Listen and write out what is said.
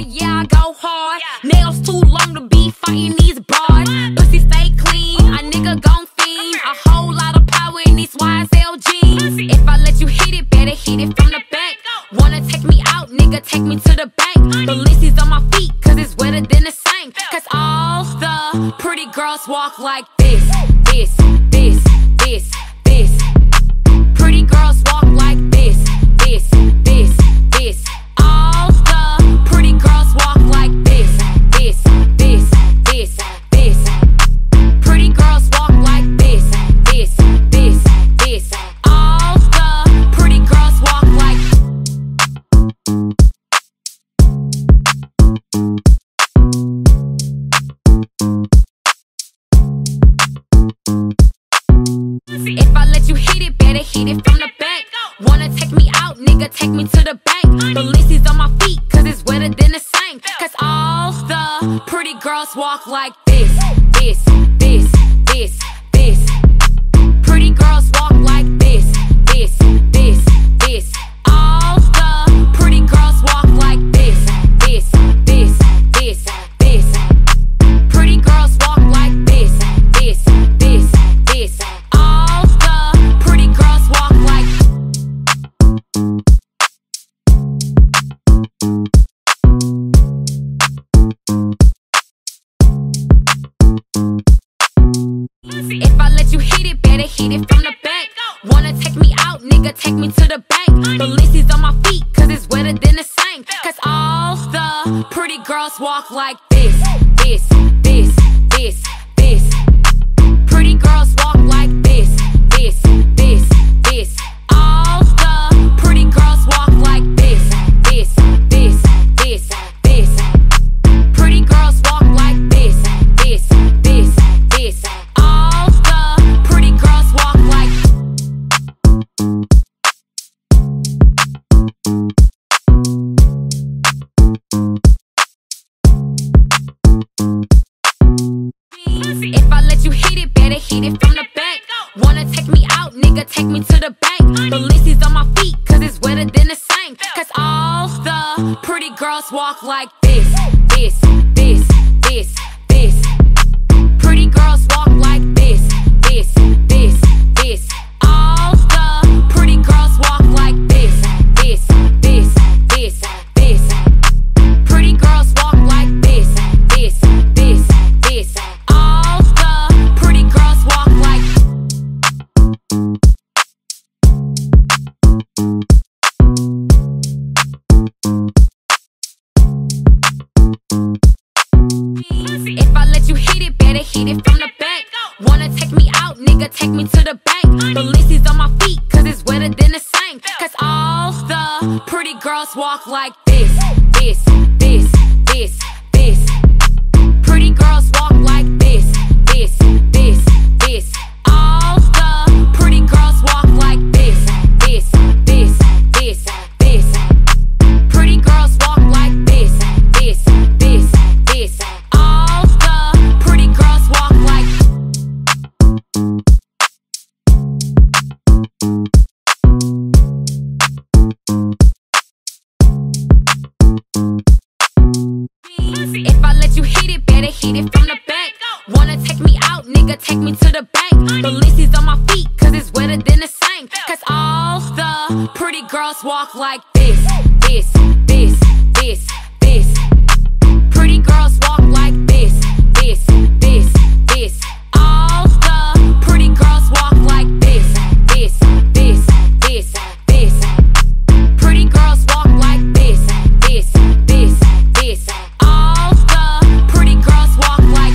yeah, I go hard. Nails too long to be fighting these bars. Pussy stay clean, a nigga gon' fiend. A whole lot of power in these YSL jeans. If I let you hit it, better hit it from the back. Wanna take me out, nigga, take me to the bank. Balenci's on my feet, cause it's wetter than the sink. Cause all the pretty girls walk like this. This, this, this, this. Pretty girls walk like this. This, this, this. All the pretty girls walk like this. This, this, this, this. Pretty girls walk like this. This, this, this. All the pretty girls walk like. If I let you hit it, better hit it from the back. Wanna take me out, nigga, take me to the bank. Balenci's on my feet, cause it's wetter than the sink. Cause all the pretty girls walk like this. This, this, this, this. Pretty girls walk like this. This, this, this. All the pretty girls walk like this. This, this, this, this. Pretty girls walk like this. This, this, this. All the pretty girls walk like. If I let you hit it, better hit it from the back. Wanna take me out, nigga, take me to the bank. Balenci's on my feet, cause it's wetter than the sink. Cause all the pretty girls walk like this. This, this, this, this. Pretty girls walk like this. This, this, this. All the pretty girls walk like this. This, this, this, this. Pretty girls walk like this. This, this, this. All the pretty girls walk like. If I let you hit it, better hit it from the back. Wanna take me out, nigga, take me to the bank. Balenci's on my feet, cause it's wetter than the sink. Cause all the pretty girls walk like this. This, this, this, this. Pretty girls walk like this. This, this, this. All the pretty girls walk like this. This, this, this, this. Pretty girls walk like this. This, this, this. All the pretty girls walk like. If I let you hit it, better hit it from the back. Wanna take me out, nigga, take me to the bank. Balenci's on my feet, cause it's wetter than the sink. Cause all the pretty girls walk like this. This, this, this, this. Pretty girls walk like this. This, this, this. All the pretty girls walk like this. This, this, this, this. Pretty girls walk like this. This, this, this. All the pretty girls walk like. If I let you hit it, better hit it from the back. Wanna take me out, nigga, take me to the bank. Balenci's on my feet, cause it's wetter than the sink. Cause all the pretty girls walk like this. This, this, this, this. Pretty girls walk like this. This, this, this. All the pretty girls walk like this. This, this, this, this. Pretty girls walk like this. This, this, this. All the pretty girls walk like.